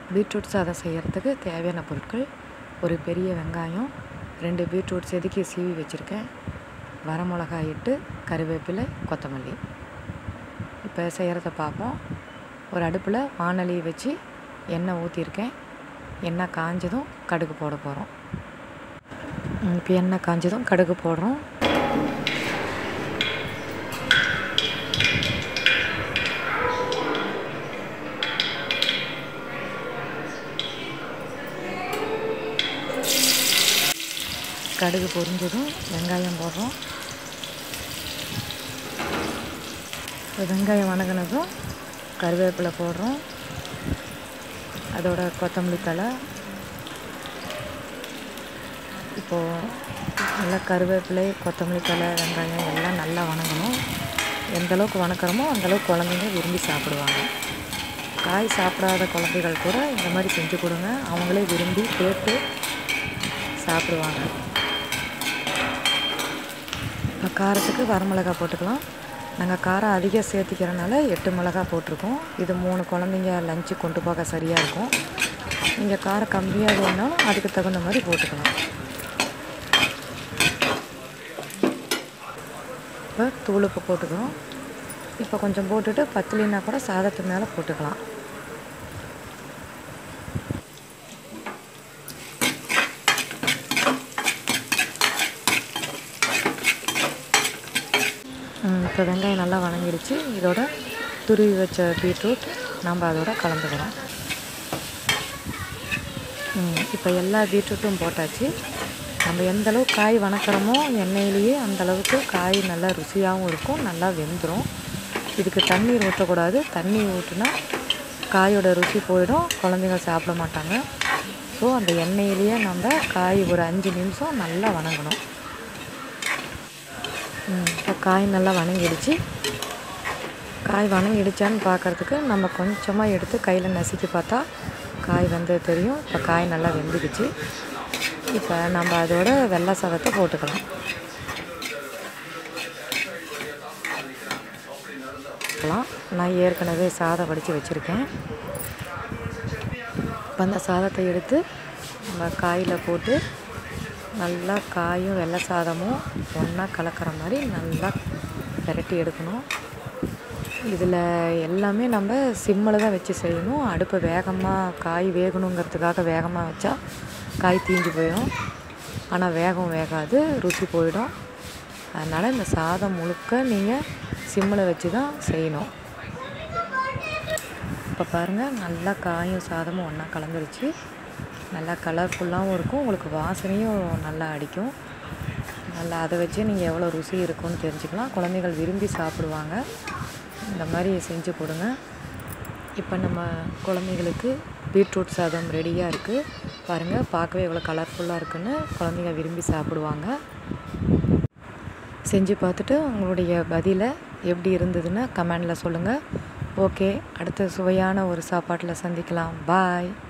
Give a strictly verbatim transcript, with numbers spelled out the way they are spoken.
Beetroot சாதம் செய்கிறதுக்கு தேவையான பொருட்கள்: ஒரு பெரிய வெங்காயம், ரெண்டு பீட்ரூட் செதுக்கி சீவி வச்சுருக்கேன், வரமிளகாய் எட்டு, கருவேப்பிலை, கொத்தமல்லி. இப்போ செய்கிறத பார்ப்போம். ஒரு அடுப்பில் வாணலி வச்சு எண்ணெய் ஊற்றிருக்கேன். எண்ணெய் காஞ்சதும் கடுகு போட போகிறோம். இப்போ எண்ணெய் காஞ்சதும் கடுகு போடுறோம். கடுகு பொரிஞ்சதும் வெங்காயம் போடுறோம். வெங்காயம் வணங்கினதும் கருவேப்பிலை போடுறோம். அதோட கொத்தமல்லி தழை. இப்போது நல்லா கருவேப்பிலை, கொத்தமல்லி தழை, வெங்காயம் எல்லாம் நல்லா வணங்கணும். எந்தளவுக்கு வணக்கிறோமோ அந்தளவுக்கு குழந்தைங்க விரும்பி சாப்பிடுவாங்க. காய் சாப்பிடாத குழந்தைகள் கூட இந்த மாதிரி செஞ்சு கொடுங்க, அவங்களே விரும்பி கேட்டு சாப்பிடுவாங்க. இப்போ காரத்துக்கு வரமிளகாய் போட்டுக்கலாம். நாங்கள் காரம் அதிகம் சேர்த்திக்கிறனால எட்டு மிளகா போட்டிருக்கோம். இது மூணு குழந்தைங்க லஞ்சு கொண்டு போக சரியாக இருக்கும். நீங்கள் காரம் கம்மியாக வேணாலும் அதுக்கு தகுந்த மாதிரி போட்டுக்கலாம். இப்போ தூள் உப்பு போட்டுக்கிறோம். இப்போ கொஞ்சம் போட்டுட்டு பத்தலினா கூட சாதத்து மேலே போட்டுக்கலாம். இப்போ வெங்காயம் நல்லா வணங்கிடுச்சு. இதோட துருவி வச்ச பீட்ரூட் நம்ம அதோட கலந்துக்கிறோம். இப்போ எல்லா பீட்ரூட்டும் போட்டாச்சு. நம்ம எந்தளவுக்கு காய் வணக்கிறோமோ எண்ணெயிலேயே அந்தளவுக்கு காய் நல்லா ருசியாகவும் இருக்கும், நல்லா வெந்துடும். இதுக்கு தண்ணீர் ஊற்றக்கூடாது. தண்ணி ஊற்றினா காயோட ருசி போயிடும், குழந்தைங்க சாப்பிட மாட்டாங்க. ஸோ அந்த எண்ணெயிலேயே நம்ம காய் ஒரு அஞ்சு நிமிஷம் நல்லா வணங்கணும். இப்போ காய் நல்லா வணங்கிடுச்சு. காய் வணங்கிடுச்சான்னு பார்க்குறதுக்கு நம்ம கொஞ்சமாக எடுத்து கையில் நசுக்கி பார்த்தா காய் வந்து தெரியும். இப்போ காய் நல்லா வெந்துக்குச்சு. இப்போ நம்ம அதோட வெள்ளை சாதத்தை போட்டுக்கலாம். நான் ஏற்கனவே சாதம் வடித்து வச்சுருக்கேன். இப்போ அந்த சாதத்தை எடுத்து நம்ம காயில் போட்டு நல்லா காயும் வெள்ளை சாதமும் ஒன்றா கலக்கிற மாதிரி நல்லா பெரட்டி எடுக்கணும். இதில் எல்லாமே நம்ம சிம்மில் தான் வச்சு செய்யணும். அடுப்பை வேகமாக காய் வேகணுங்கிறதுக்காக வேகமாக வச்சா காய் தீஞ்சு போயிடும். ஆனால் வேகம் வேகாது, ருசி போயிடும். அதனால் இந்த சாதம் முழுக்க நீங்கள் சிம்மில் வச்சு தான் செய்யணும். இப்போ பாருங்கள், நல்லா காயும் சாதமும் ஒன்றா கலந்துருச்சு. நல்லா கலர்ஃபுல்லாகவும் இருக்கும், உங்களுக்கு வாசனையும் நல்லா அடிக்கும். நல்லா அதை வச்சு நீங்கள் எவ்வளோ ருசி இருக்குன்னு தெரிஞ்சுக்கலாம். குழந்தைகள் விரும்பி சாப்பிடுவாங்க. இந்த மாதிரி செஞ்சு கொடுங்க. இப்போ நம்ம குழந்தைங்களுக்கு பீட்ரூட் சாதம் ரெடியாக இருக்குது. பாருங்கள், பார்க்கவே எவ்வளோ கலர்ஃபுல்லாக இருக்குன்னு குழந்தைங்க விரும்பி சாப்பிடுவாங்க. செஞ்சு பார்த்துட்டு உங்களுடைய பதிலை எப்படி இருந்ததுன்னு கமெண்டில் சொல்லுங்கள். ஓகே, அடுத்த சுவையான ஒரு சாப்பாட்டில் சந்திக்கலாம். பாய்.